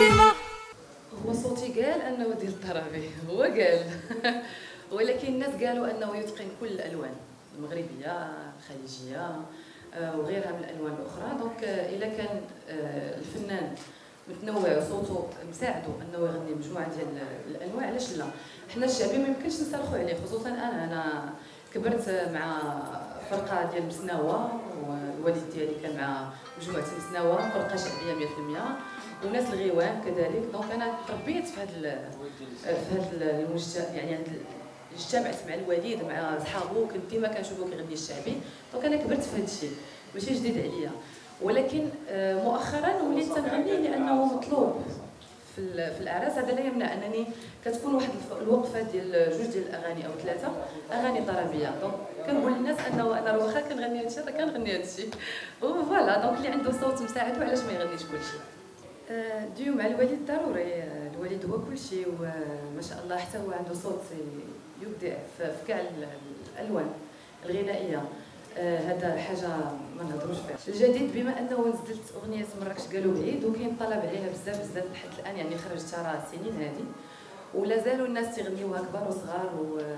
العظيمة. هو صوتي قال انه ديال الطرابي، هو قال ولكن الناس قالوا انه يتقن كل الالوان المغربيه الخليجيه وغيرها من الالوان الاخرى. دونك الا كان الفنان متنوع وصوته مساعده انه يغني مجموعه ديال الانواع، علاش لا؟ حنا الشعبي ما يمكنش نسالخوا عليه، خصوصا انا كبرت مع فرقه ديال مسناوه، والوالد ديالي كان مع مجموعه مسناوه، فرقه شعبيه 100%، وناس الغيوان كذلك. دونك انا تربيت في هذا المجتمع، يعني اجتمعت مع الوالد مع صحابو، كنت ديما كنشوفو كيغني الشعبي. دونك انا كبرت في هذا الشيء، ماشي جديد عليا. ولكن مؤخرا وليت تنغني لانه مطلوب في الاعراس. هذا لا يمنع انني كتكون واحد الوقفه ديال جوج ديال الاغاني او ثلاثه اغاني طربيه. دونك كنقول للناس انه انا واخا كنغني هادشي راه كنغني هادشي، وفوالا. دونك اللي عنده صوت مساعد علاش ما يغنيش كلشي؟ ديو مع الوالد ضروري، الوالد هو كلشي، وما شاء الله حتى هو عنده صوت يبدع في كاع الالوان الغنائيه. هذا حاجه ما نهضروش فيها. الجديد بما انه نزلت اغنيه مراكش قالوا بعيد وكاين طلب عليها بزاف بزاف لحد الان، يعني خرجتها راه سنين هذه ولا زالوا الناس تيغنيوها كبار وصغار،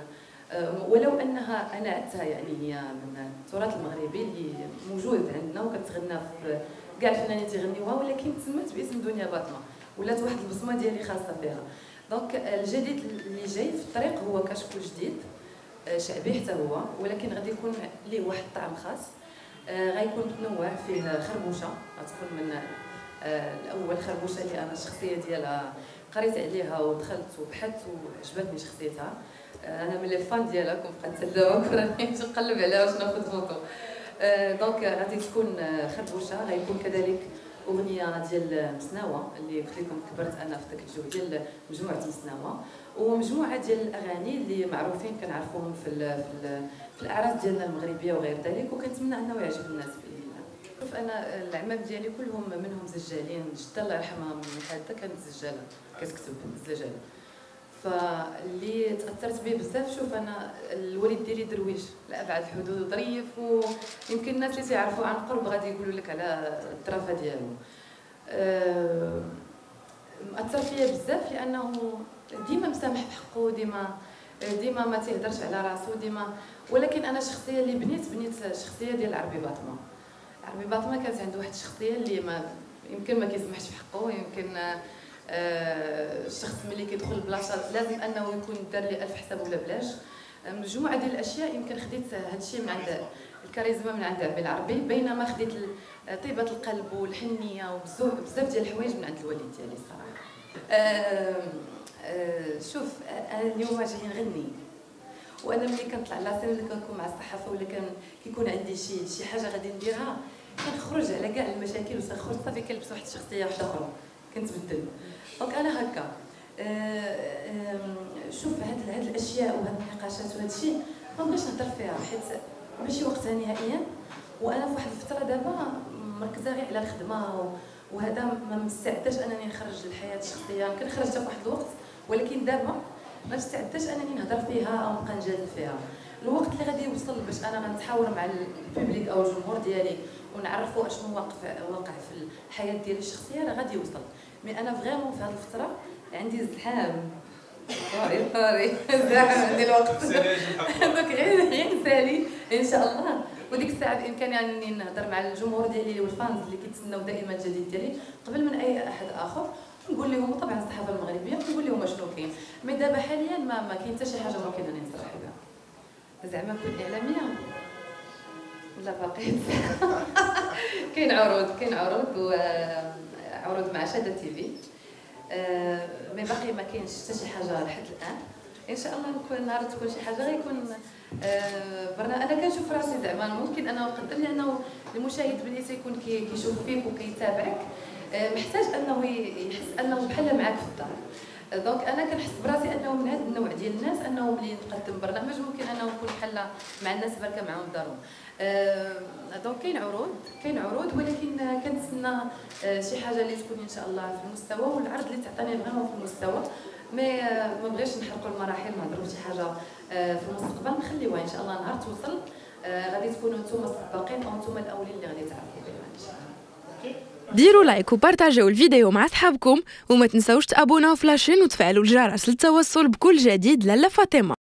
ولو انها انا عدتها، يعني هي من التراث المغربي اللي موجود عندنا وكتغنى في كاع الفنانين تيغنيوها، ولكن تسمت باسم دنيا باطمه، ولات واحد البصمه ديالي خاصه فيها. دونك الجديد اللي جاي في الطريق هو كشكول جديد شعبي حتى هو، ولكن غادي يكون ليه واحد الطعم خاص. غيكون متنوع، فيه خربوشه غتكون من الاول خربوشه اللي انا الشخصيه ديالها قريت عليها ودخلت وبحثت وعجبتني شخصيتها. انا من لي فان ديالها، كون بقيت تداوك راني نقلب عليها باش ناخذ فوتو. دونك غادي تكون خربوشه. غيكون كذلك اغنيه ديال مسناوه اللي قلت لكم كبرت انا في ذاك الجو ديال مجموعه مسناوه، ومجموعه ديال الاغاني اللي معروفين كنعرفوهم في الاعراس ديالنا المغربيه وغير ذلك، وكنتمنى انه يعجب الناس باذن الله. شوف انا العمام ديالي كلهم منهم زجالين، جده الله يرحمها من حادثه كانت زجاله كتكتب الزجاله، فاللي تاثرت به بزاف. شوف انا الوالد ديالي درويش لابعد الحدود وظريف، ويمكن الناس اللي تيعرفوا عن قرب غادي يقولوا لك على الطرافه ديالو. مأثر فيا بزاف لانه ديما مسامح في حقه، ديما ما تيهدرش على راسو ديما. ولكن انا الشخصيه اللي بنيت الشخصيه ديال عربي باطمه. عربي باطمه كانت عنده واحد الشخصيه اللي يمكن ما كيسمحش في حقه، يمكن الشخص ملي كيدخل البلاصه لازم انه يكون دار لي 1000 حساب ولا بلاش. مجموعه ديال الاشياء يمكن خديت هذا الشيء من عند الكاريزما من عند عبد العربي، بينما خديت طيبه القلب والحنيه وبزاف ديال الحوايج من عند الوالد ديالي الصراحه. شوف انا اليوم جاي نغني، وانا ملي كنطلع لاسين ولا كنكون مع الصحافه ولا كيكون عندي شي حاجه غادي نديرها، كنخرج على كاع المشاكل وصافي صافي كنلبس واحد الشخصيه واحده اخرى كنتبدل. دونك انا هكا. شوف هاد الاشياء وهاد النقاشات وهاد الشيء ما بغيتش نهضر فيها حيت ماشي وقتها نهائيا، وانا في واحد الفتره دابا مركزه غير على الخدمه، وهذا ما مستعداش انني نخرج الحياه الشخصيه. يمكن خرجتها في واحد الوقت، ولكن دابا ما مستعداش انني نهضر فيها او نبقى نجادل فيها. الوقت اللي غادي يوصل باش انا غنتحاور مع البوبليك او الجمهور ديالي ونعرفوا اشنو واقع في الحياه ديالي الشخصيه راه غادي يوصل. مي انا فريمون في هذه الفتره عندي زحام طاري زحام عندي الوقت دونك غير نسالي ان شاء الله، وديك الساعه بامكاني انني نهضر مع الجمهور ديالي والفانز اللي كيتسناو دائما الجديد ديالي قبل من اي احد اخر، نقول لهم طبعا الصحافه المغربيه نقول لهم شنو كاين. مي دابا حاليا ما كاين حتى شي حاجه ممكن انني نصرح بها. زعما كون اعلاميه لا باقي كاين عروض وعروض مع شاده تي في، مي باقي ما كاينش حتى شي حاجه لحد الان. ان شاء الله نكون نهار تكون شي حاجه غيكون برنا. انا كنشوف راسي زعما ممكن انا نقدر، لانه المشاهد ملي تيكون كيشوف فيك وكيتابعك محتاج انه يحس انه بحال معاك في الدار. دونك انا كنحس براسي انه من هذا النوع ديال الناس، انه ملي نقدم برنامج ممكن انه نكون بحال مع الناس بركه معاهم دارهم. دونك كاين عروض ولكن كنتسنى شي حاجه اللي تكون ان شاء الله في المستوى، والعرض اللي تعطيني فريمون في المستوى. ما بغيش نحرقوا المراحل، نهضروا شي حاجه في المستقبل نخليوها ان شاء الله نهار توصل غادي تكونوا نتوما السباقين او نتوما الاولين اللي غادي تعرفوا بها ان شاء الله. اوكي. ديروا لايك وبارطاجيو الفيديو مع صحابكم، وما تنساوش تابوناو في لاشين وتفعلوا الجرس للتوصل بكل جديد. لاله فاطمه.